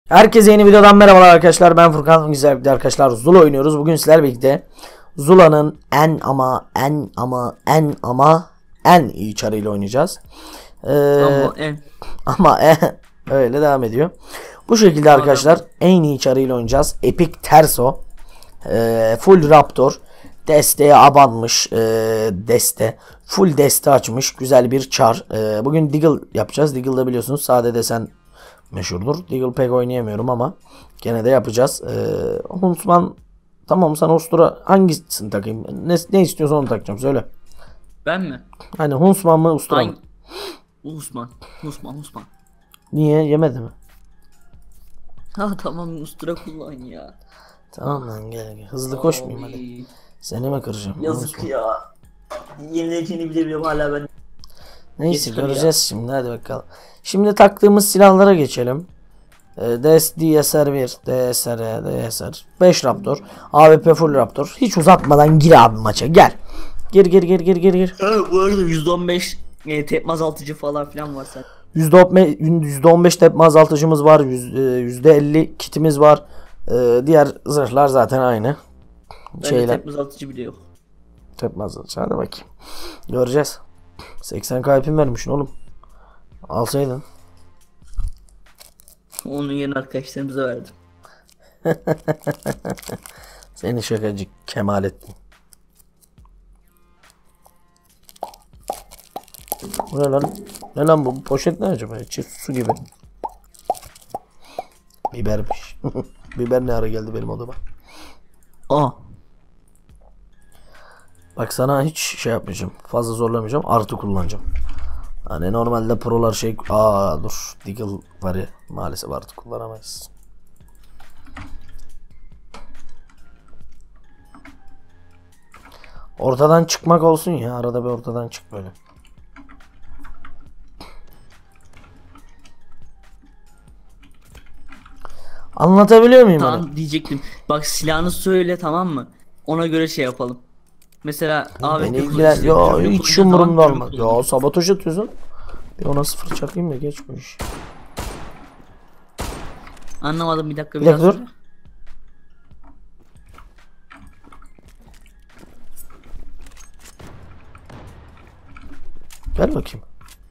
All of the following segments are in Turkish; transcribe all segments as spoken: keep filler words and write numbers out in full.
Herkese yeni videodan merhabalar arkadaşlar. Ben Furkan. Güzel bir arkadaşlar. Zula oynuyoruz. Bugün sizlerle birlikte Zula'nın en ama en ama en ama en iyi çarıyla oynayacağız. Ee, ama en ama en öyle devam ediyor. Bu şekilde arkadaşlar en iyi çarıyla oynayacağız. Epic Terso. Ee, full Raptor. Desteğe abanmış. E, deste. Full deste açmış. Güzel bir çar. E, bugün Deagle yapacağız. Deagle'da biliyorsunuz sade desen meşhurdur. Deagle pek oynayamıyorum ama gene de yapacağız. Ee, Huntsman, tamam, sana ustura hangisini takayım? Ne, ne istiyorsan onu takacağım, söyle. ben mi? Hani Huntsman mı ustura mı? Osman. Osman Osman. Niye, yemedi mi? Ha tamam, ustura kullan ya. Tamam lan, gel gel. Hızlı koşmayayım hadi. Seni mi kıracağım? Yazık Huntsman ya. Yenileceğini bile biliyorum hala ben. Neyse, göreceğiz şimdi, hadi bakalım. Şimdi taktığımız silahlara geçelim. D S R bir, D S R, D S R, beş Raptor, A W P full Raptor. Hiç uzatmadan gir abi maça, gel. Gir gir gir gir gir gir. Evet, bu arada yüzde on beş e, tepme azaltıcı falan filan var sen. yüzde on beş tepme azaltıcımız var, yüzde elli kitimiz var. Ee, diğer zırhlar zaten aynı. Bende tepme azaltıcı bile yok. Tepme azaltıcı, hadi bakayım. Göreceğiz. seksen K ipim vermişsin oğlum. Alsaydın. Onun yerine arkadaşlarımıza verdim. Seni şakacı Kemalettin. Bu ne lan? Ne lan bu? Poşet ne acaba? Çift su gibi. Bibermiş. Biber ne ara geldi benim odama? Aa. Bak, sana hiç şey yapmayacağım. Fazla zorlamayacağım. Artı kullanacağım. Hani normalde prolar şey... Aa dur. Deagle var ya. Maalesef artık kullanamayız. Ortadan çıkmak olsun ya. Arada bir ortadan çık böyle. Anlatabiliyor muyum? Tamam Hani? diyecektim. Bak, silahını söyle, tamam mı? Ona göre şey yapalım. Mesela abi Beni ilgilen... Ya hiç umurumda olmaz. Ya sabotaj atıyorsun. Bir ona sıfır çakayım da geç bu iş. Anlamadım, bir dakika Bir dakika dur. Gel bakayım.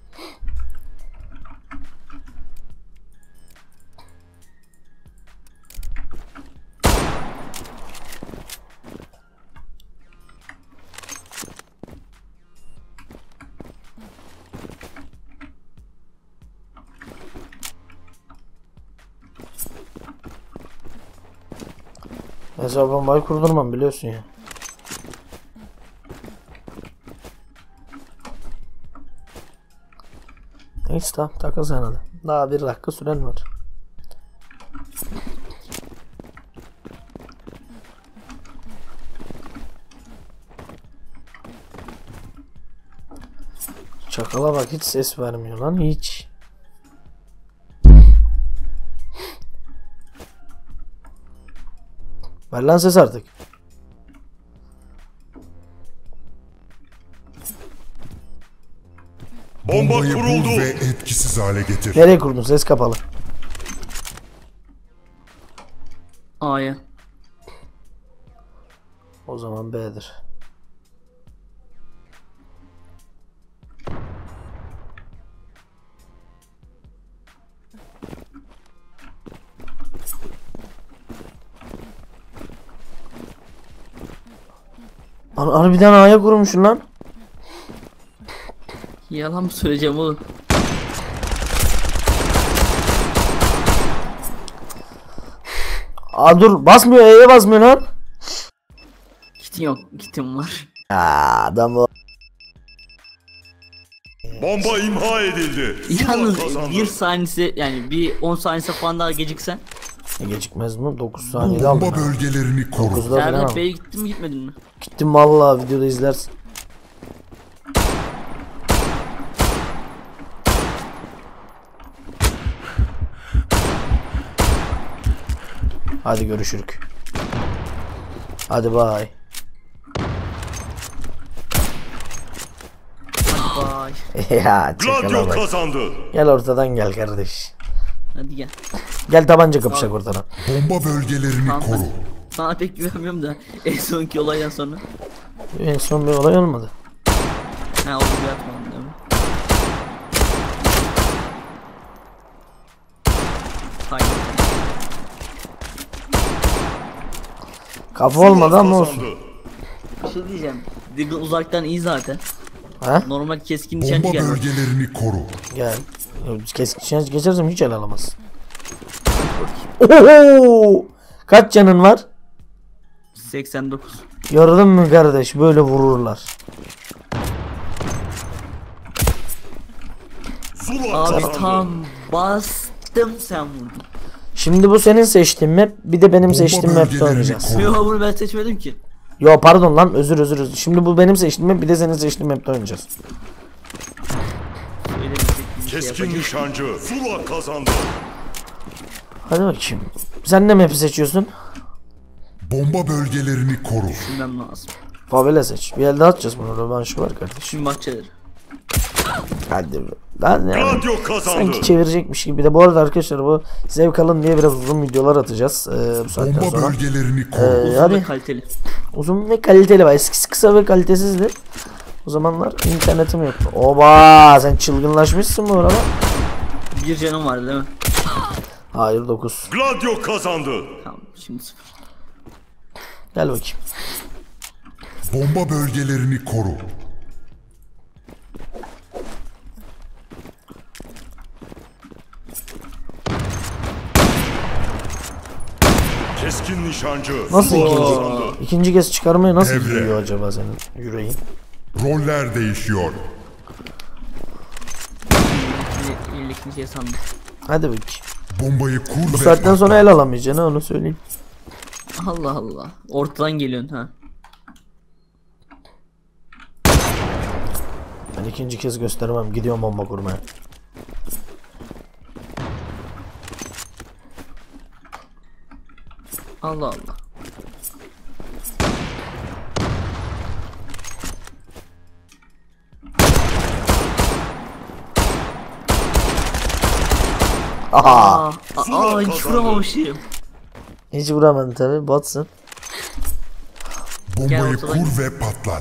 Mesela bombayı kurdurmam, biliyorsun ya. Neyse, tamam, takıl sen hadi. Daha bir dakika süren var. Çakala bak, hiç ses vermiyor lan, hiç. Ver lan ses artık. Bombayı bul ve etkisiz hale getir. Nereye kurdun? Ses kapalı. A'ya. O zaman B'dir. Lan harbiden A'ya kurmuşsun lan. Yalan mı söyleyeceğim oğlum? Aa dur, basmıyor, E'ye basmıyor lan. Kitin yok, kitim var. Aa, adam o. Bomba imha edildi. Yalnız Kazandı. bir saniyesi, yani bir on saniyesi falan daha geciksen. E, gecikmez mi? dokuz saniyede aldım. Bomba bölgelerini koru. dokuzda falan Sen aldım. de B'ye gittin mi gitmedin mi? Gittim vallahi, videoda izlersin. Hadi görüşürük. Hadi bay. Vay. Ya çakala Gladio bak. kazandı. Gel ortadan gel kardeş. Hadi gel. Gel tabanca kapışak ortadan. Bomba bölgelerini Tamam, koru. hadi. Sana pek güvenmiyorum da en sonki olaydan sonra. En son bir olay olmadı. Ha onu bir atmadım değil mi? Hayır. Kafa olmadı ama olsun. Bir şey diyeceğim. Diggle uzaktan iyi zaten. Ha? Normal keskin nişancı Bomba geldi. bölgelerini koru. Gel. Keskin nişancı geçersem hiç el alamaz. Oho! Kaç canın var? seksen dokuz. Gördün mü kardeş, böyle vururlar. Zula Abi kazandı. tam bastım sen vurdun. Şimdi bu senin seçtiğin map, bir de benim Bomba seçtiğim map'te bölgelerini oynayacağız. koru. Yo bunu ben seçmedim ki. Yo pardon lan, özür özür özür. Şimdi bu benim seçtiğim map, bir de senin seçtiğin map'te oynayacağız. Söylemeyecek bir şey Keskin yapacak. nişancı. Zula kazandı. Hadi bakayım. Sen ne map'i seçiyorsun? Bomba bölgelerini koru. Düşünmem lazım. Favela seç. Bir elde atacağız bunu. Rövanşı var kardeş. Şimdi bahçeleri. Hadi. Lan yani. Radyo kazandı. Sanki çevirecekmiş gibi. Bir de bu arada arkadaşlar, bu zevk alın diye biraz uzun videolar atacağız. Ee, bu saatten Bomba sonra. bölgelerini koru. Ee, Uzun hadi. ve kaliteli. Uzun ve kaliteli var. Eskisi kısa ve kalitesizdi. O zamanlar internetim yoktu. Oba, sen çılgınlaşmışsın bu arada. Bir canım var değil mi? Hayır, dokuz. Gladio kazandı. Tamam şimdi sıfır. Gel bakayım. Bomba bölgelerini koru. Keskin nişancı. Nasıl Zula ikinci? kazandı. İkinci kez çıkarmayı nasıl Devre. gidiyor acaba senin yüreğin? Roller değişiyor. İlk ilk şey sandım. Hadi bakayım. Bombayı kur Bu ve saatten patlat. sonra el alamayacaksın, onu söyleyeyim. Allah Allah. Ortadan geliyorsun ha. Ben ikinci kez göstermem. Gidiyorum bomba kurmaya. Allah Allah. Aha. Aa, aa hiç vuramamışım. Hiç vuramadın tabi. Botsın. Gel Bombayı ortadan kur ve patlat.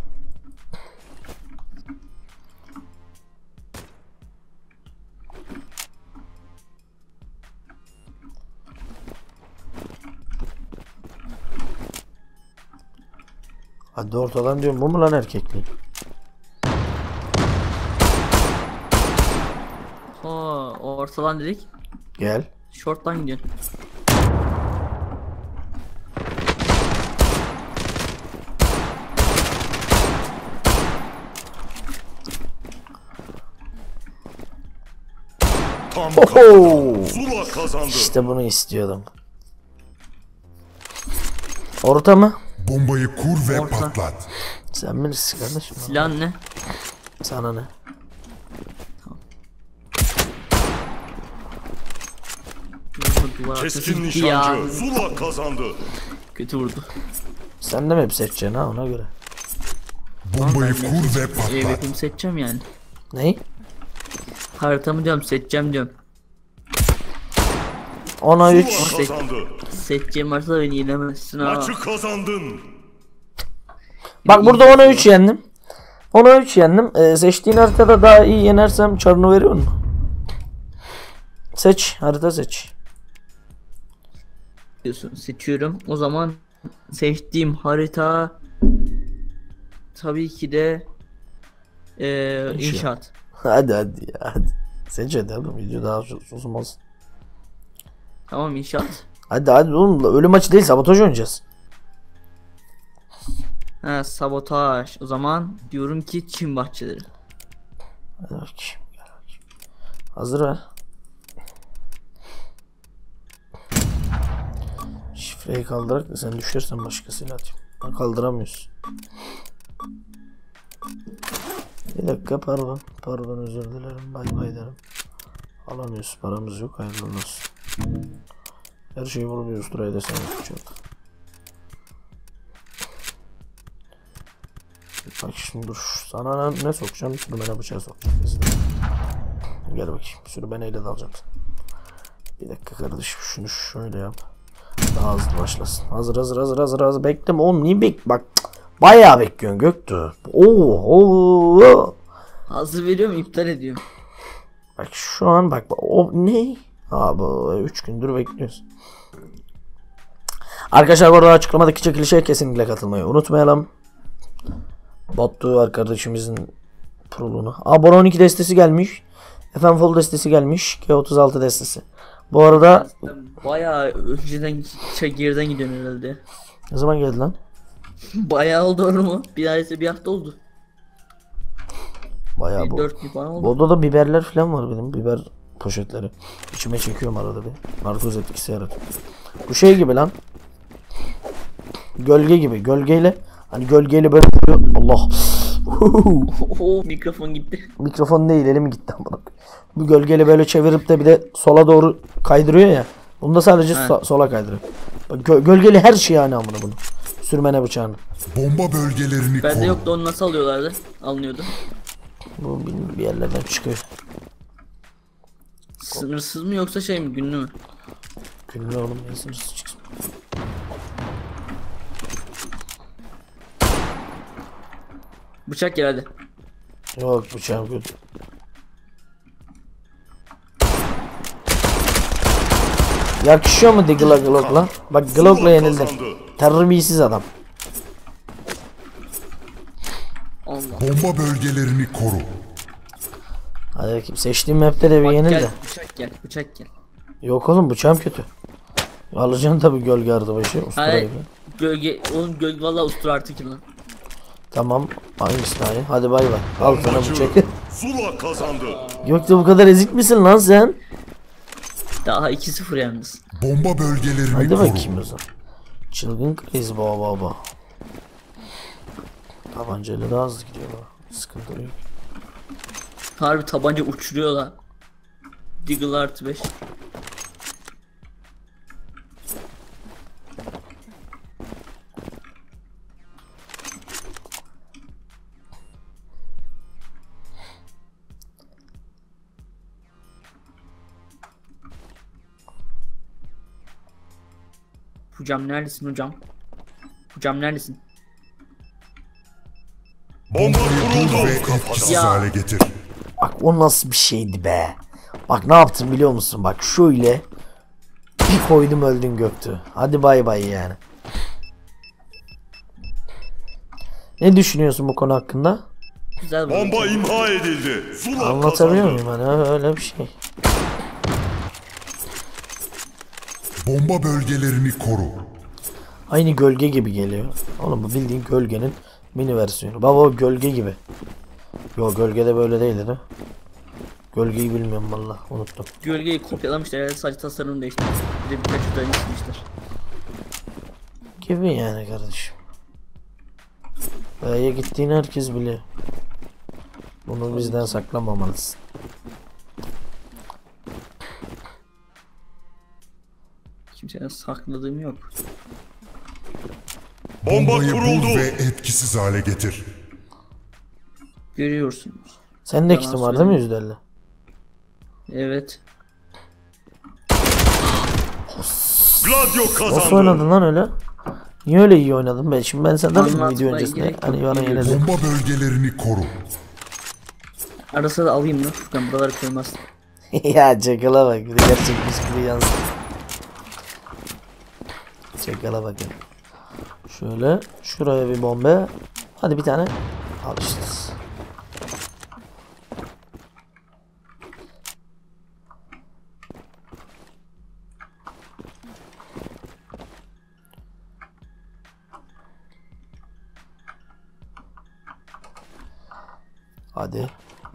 Hadi ortadan diyorum. Bu mu lan erkekliği? Oo, ortadan dedik. Gel. Short'tan gidiyorsun. Tam Oho. kazandı. Zula kazandı. İşte bunu istiyordum. Orta mı? Bombayı kur ve Orta. patlat. Sen bilirsin kardeşim. Silahın ne? Sana ne? Duvara Keskin atıyorsun. Ya, nişancı. Zula kazandı. kötü vurdu. Sen de mi hep seçeceksin ha, ona göre? Bombayı Ben kur ve Ev patlat. yapımı seçeceğim yani. Ney? Haritamı diyorum seçeceğim diyorum. Ona üç. Zula kazandı. Seçeceğim haritada beni yenemezsin ha. Maçı kazandın. Bak burada ona üç yendim. Ona üç yendim. Ee, seçtiğin haritada daha iyi yenersem çarını veriyor mu? Seç. Harita seç. Diyorsun. Seçiyorum. O zaman seçtiğim harita tabii ki de eee İnşaat. inşaat. Hadi hadi ya hadi. Seç hadi oğlum, video daha uzun olsun. Tamam inşaat. Hadi hadi oğlum, ölüm maçı değil, sabotaj oynayacağız. Ha sabotaj. O zaman diyorum ki çim bahçeleri. Hadi bakayım. Gel bakayım. Hazır ver. Şifreyi kaldırarak da sen düşersen başkasıyla atayım. Ben kaldıramıyorsun. Bir dakika, pardon. Pardon, özür dilerim. Bay bay derim. Alamıyoruz. Paramız yok. Hayırlı olsun. Her şeyi vurmuyoruz. Durayı da sen yapacağım. Bak şimdi dur. Sana ne, ne sokacağım? Sürmene bıçağı sokacağım. Gel bakayım. Sürmeneyle dalacağım. Bir dakika kardeşim, şunu şöyle yap. Daha hızlı başlasın. Hazır hazır hazır hazır hazır. Bekleme oğlum, niye bek bak. Bayağı bekliyorsun Göktuğ. Oo, oo. Hazır veriyorum, iptal ediyorum. Bak şu an bak o ne? Abi üç gündür bekliyoruz. Arkadaşlar bu arada açıklamadaki çekilişe kesinlikle katılmayı unutmayalım. Bottu arkadaşımızın prolunu. Aa, Bora on iki destesi gelmiş. F M Fall destesi gelmiş. K otuz altı destesi. Bu arada Bayağı önceden şey, geriden gidiyorum herhalde. ne zaman geldi lan? Bayağı oldu, doğru mu? Bir ayette bir hafta oldu. Bayağı Bir bu. dört gün falan oldu. Burada da biberler falan var benim. Biber poşetleri. İçime çekiyorum arada bir. Narkoz etkisi yaratıyor. Bu şey gibi lan. Gölge gibi. Gölgeyle hani gölgeyle böyle Allah. Oo, mikrofon gitti. Mikrofon değil, elim gitti amına. Bu gölgeyle böyle çevirip de bir de sola doğru kaydırıyor ya. Bunda sadece so- sola kaydırıyor. Bak, gö- gölgeli her şey yani amına bunu. Sürmene bıçağını. Bomba bölgelerini Bende koru. yoktu, onu nasıl alıyorlardı? Alınıyordu. Bu bir, bir yerlerden çıkıyor. Sınırsız mı yoksa şey mi, günlü mü? Günlü oğlum, ne sınırsız çıksın. Bıçak gel hadi. Yok, bıçağım kötü. Yakışıyor mu Diggle'a Glock'la? Bak Glock'la yenildin. Terbiyesiz adam. Allah. Bomba bölgelerini koru. Hadi bakayım, seçtiğim map'te de bir Bak yenil gel, de. bıçak gel, bıçak gel. Yok oğlum, bıçağım kötü. Alacaksın tabi gölge ardı başı. Ustura Hayır, gibi. gölge, onun gölge valla ustura artı kim lan? Tamam. Hangisini hayır? Hadi bay bay. Al sana Bombacı bıçak. Zula kazandı. Gökte bu kadar ezik misin lan sen? Daha iki sıfır yalnız. Bomba bölgelerini Hadi koru. bakayım o zaman. Çılgın kriz baba baba. Tabancayla daha hızlı gidiyor baba. Sıkıntı yok. Harbi tabanca uçuruyor lan. Deagle artı beş. Hocam neredesin hocam? Hocam neredesin? Bomba kuruldu. Ve Ya. etkisiz hale getir. Bak o nasıl bir şeydi be. Bak ne yaptım biliyor musun? Bak şöyle bir koydum, öldün Göktü. Hadi bay bay yani. Ne düşünüyorsun bu konu hakkında? Güzel bu. Bomba imha edildi. Zula Anlatabiliyor kazandı. muyum hani öyle bir şey. Bomba bölgelerini koru. Aynı gölge gibi geliyor. Oğlum bu bildiğin gölgenin mini versiyonu. Baba o gölge gibi. Yo, gölgede böyle değildi de. Gölgeyi bilmiyorum valla, unuttum. Gölgeyi kopyalamışlar herhalde, sadece tasarımını değiştirmişler. Bir de birkaç özellik silmişler. Gibi yani kardeşim. B'ye gittiğini herkes biliyor. Bunu bizden saklamamalısın. Kimseden sakladığım yok. Bomba Bombayı bul kuruldu. ve etkisiz hale getir. Görüyorsunuz. Senin de Yalan kitin var değil mi yüzde elli? Evet. Gladio Nasıl kazandı. oynadın lan öyle? Niye öyle iyi oynadın ben? Şimdi ben senden mi Anlatmaya video öncesinde gerek yok. hani bana yenildin. Bomba bölgelerini koru. Arasa da alayım mı? Furkan buraları koymaz. Ya çakala bak, bir de gerçekmiş gibi yansın. Çakala bak ya. Şöyle şuraya bir bomba. Hadi bir tane. Al işte. Hadi.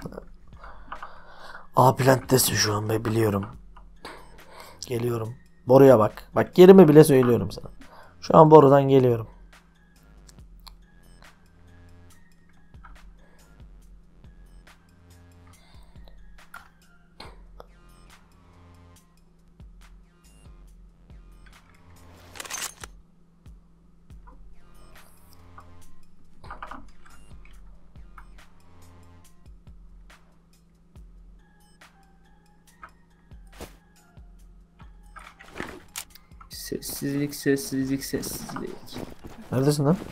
A planttesin şu an be, biliyorum. Geliyorum. Boruya bak. Bak yerimi bile söylüyorum sana. Şu an borudan geliyorum. Sessizlik, sessizlik, sessizlik. Neredesin lan?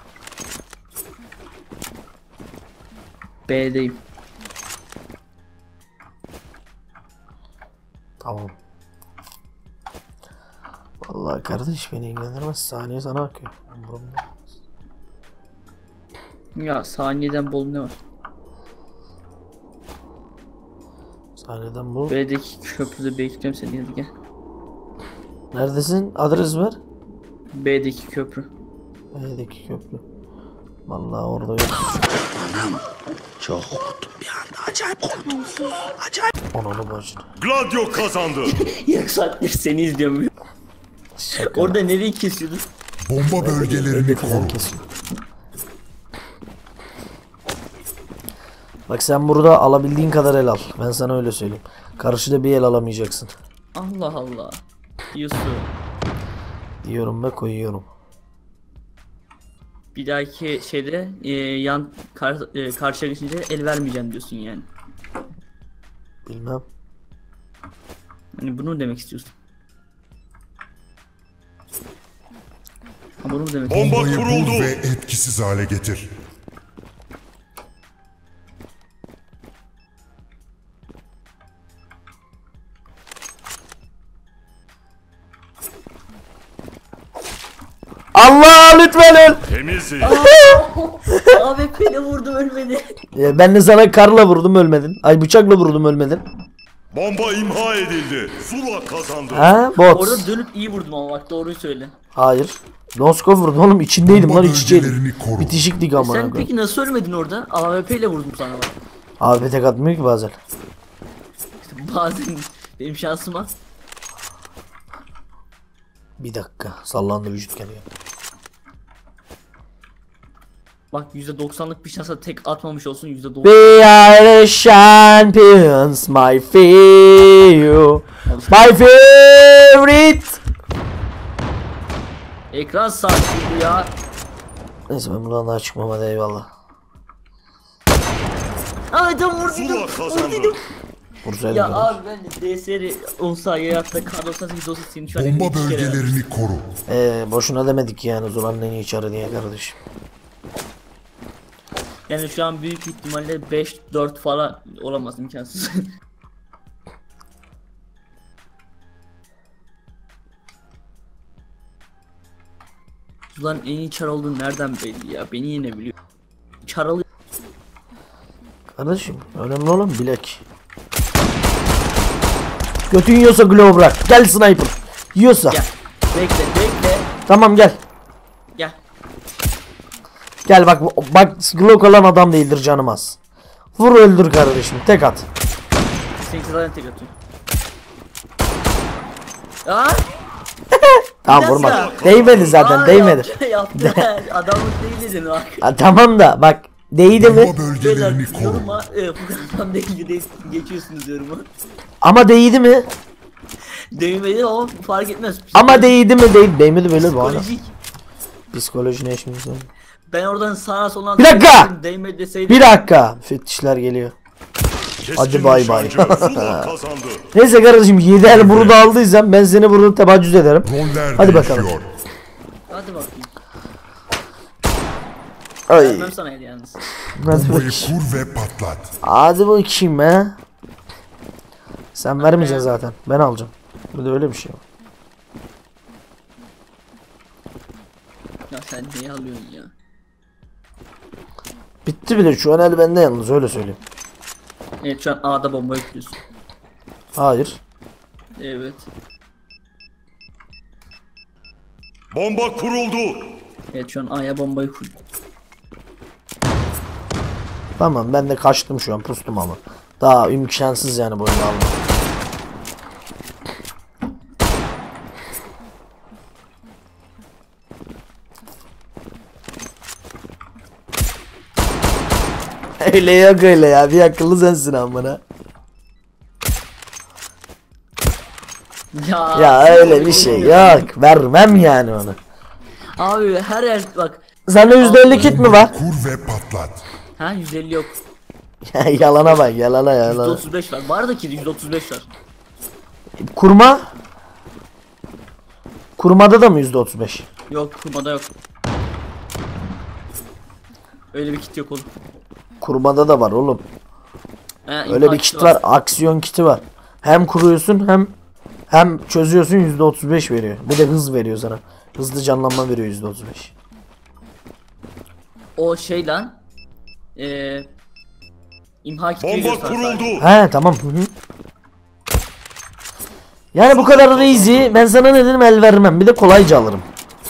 B'deyim. Tamam. Vallahi kardeş beni ilgilendirmez. Saniye sana akıyor. Umurumda. Ya saniyeden bol ne var? Saniyeden bu. B'deki köprüde bekliyorum seni, hadi gel. Neredesin? Adres ver. B'deki köprü. B'deki köprü. Vallahi orada yok. Çok korktum bir anda. Acayip korktum. Acayip. Ananı bacını. Gladio kazandı. Yarım saattir seni izliyorum. Şaka. Orada nereyi kesiyordun? Bomba bölgelerini koru. Kesiyor. Bak sen burada alabildiğin kadar el al. Ben sana öyle söyleyeyim. Karşıda bir el alamayacaksın. Allah Allah. Yusuf. Diyorum ve koyuyorum. Bir dahaki şeyde e, yan kar, e, karşıya geçince el vermeyeceğim diyorsun yani. Bilmem. Hani bunu mu demek istiyorsun? Ha, bunu mu demek istiyorsun? Bomba Bombayı kuruldu. bul ve etkisiz hale getir. Allah lütfen öl. Temiziz. Abi beni vurdum, ölmedi. Ya ben de sana karla vurdum ölmedin. Ay bıçakla vurdum ölmedin. Bomba imha edildi. Zula kazandı. Ha bot. Orada dönüp iyi vurdum ama bak, doğruyu söyle. Hayır. Noskop vurdum oğlum, içindeydim Bomba lan, iç içeydim. bölgelerini koru. Bitişiktik amına Sen koyayım. peki nasıl ölmedin orada? A W P ile vurdum sana bak. Abi tek atmıyor ki bazen. İşte bazen benim şansıma. Bir dakika sallandı vücut geliyor. Bak yüzde doksanlık bir şansa tek atmamış olsun, yüzde doksan. We are the champions, my feel, my favorite. Ekran saati bu ya. Neyse ben buradan daha çıkmam, hadi eyvallah. Abi tam vurdum. Zula kazandı. Vursaydım Ya ya, abi ben de D S R olsa ya da Kar doksan sekiz olsa seni şu an Bomba iki kere- bölgelerini koru. ee, boşuna demedik yani Zula'nın en iyi çarı diye kardeşim. Yani şu an büyük ihtimalle beş dört falan olamaz, imkansız. Ulan en iyi çar olduğunu nereden belli ya? Beni yine biliyor. Çar alıyor. Kardeşim önemli olan bilek. Götün yiyorsa glow bırak. Gel sniper. Yiyorsa. Gel. Bekle bekle. Tamam gel. Gel. Gel bak bak glow alan adam değildir, canım az. Vur öldür kardeşim, tek at. Seninki zaten tek atıyor. Aa! Tamam Bir vurma. dakika. Değmedi zaten, Aa, değmedi. Yaptı, yaptı. Adamlık değil dedin bak. Ha, tamam da bak değdi mi? Bomba Beyler bölgelerini koru. yoruma e, Furkan adam değil de geçiyorsunuz yoruma. Ama değdi mi? Değmedi ama fark etmez. Ama değdi mi? Değdi. Değmedi böyle bu arada. Psikolojik. Psikoloji ne şimdi sen? Ben oradan sağa sola Bir dakika! değmedi deseydim. Bir dakika. Müfettişler geliyor. Keskin Hadi bay bay. nişancı. Zula kazandı. Neyse kardeşim yedi el burada aldıysam ben seni burada tebaccüz ederim. Roller Hadi değişiyor. bakalım. Hadi bakayım. Ay. Vermem sana el yalnız. Hadi Bombayı bakayım. kur ve patlat. Hadi bakayım he. Sen vermeyeceksin zaten. Ben alacağım. Bir de öyle bir şey var. Ya sen neyi alıyorsun ya? Bitti bile, şu an el bende yalnız, öyle söyleyeyim. Evet şu an A'da bomba yüklüyorsun. Hayır. Evet. Bomba kuruldu. Evet şu an A'ya bombayı kur. Tamam ben de kaçtım şu an, pustum ama. Daha imkansız yani bu oyunu almak. Öyle yok öyle ya, bir akıllı sensin amına. Ya, Ya öyle bir şey yok, vermem yani onu. Abi her yer bak. Sende yüzde elli kit mi var? Kur ve patlat. Ha yüz elli yok. Yalana bak, yalana yüzde yalana. otuz beş var. Var da ki yüzde otuz beş var. Kurma. Kurumada da mı yüzde otuz beş? Yok kurmada yok. Öyle bir kit yok oğlum. Kurumada da var oğlum. He, Öyle imha bir kiti kit var. Aksiyon kiti var. Hem kuruyorsun hem hem çözüyorsun, yüzde otuz beş veriyor. Bir de hız veriyor sana. Hızlı canlanma veriyor yüzde otuz beş. O şey lan. Eee imha kiti veriyor Bomba sana sadece. kuruldu. He tamam. Hı hı. Yani bu kadar easy. Ben sana ne dedim, el vermem. Bir de kolayca alırım.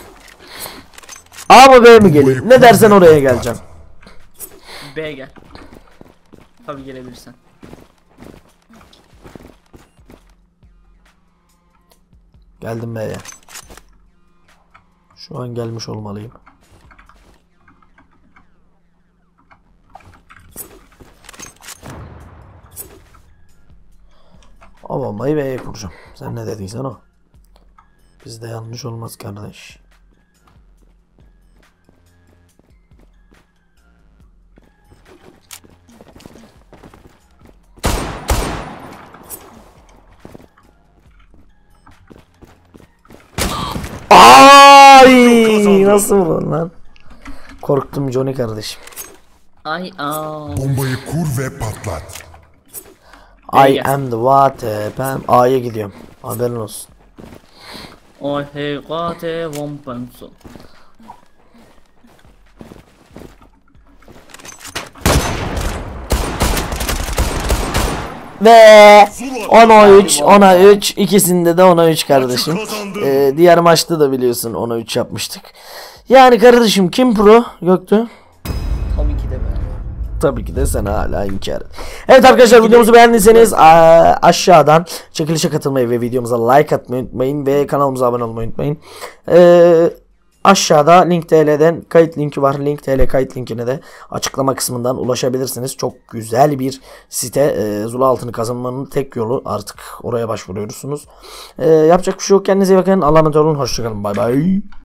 A mı B mi geleyim? Ne dersen oraya geleceğim. B gel. Tabii gelebilirsen. Geldim B'ye. Şu an gelmiş olmalıyım. O bombayı B'ye kuracağım. Sen ne dediysen o. Bizde yanlış olmaz kardeş. Ay, nasıl vurdun lan? Korktum Johnny kardeşim. Ay aa. Bombayı kur ve patlat. I gel. am the water. Ben A'ya gidiyorum. Haberin olsun. O hegate vompenso. Ve ona üç, ona üç, ikisinde de ona üç kardeşim. Maçı kazandı. Ee, diğer maçta da biliyorsun ona üç yapmıştık. Yani kardeşim kim pro Göktuğ? Tabii ki de be. Tabii ki de sen hala inkar et. Evet arkadaşlar, videomuzu beğendiyseniz aa, aşağıdan çekilişe katılmayı ve videomuza like atmayı unutmayın ve kanalımıza abone olmayı unutmayın. Ee, aşağıda link nokta t l'den kayıt linki var. link nokta t l kayıt linkine de açıklama kısmından ulaşabilirsiniz. Çok güzel bir site. Ee, Zula altını kazanmanın tek yolu, artık oraya başvuruyorsunuz. Ee, yapacak bir şey yok. Kendinize iyi bakın. Allah'a emanet olun. Hoşçakalın. Bay bay.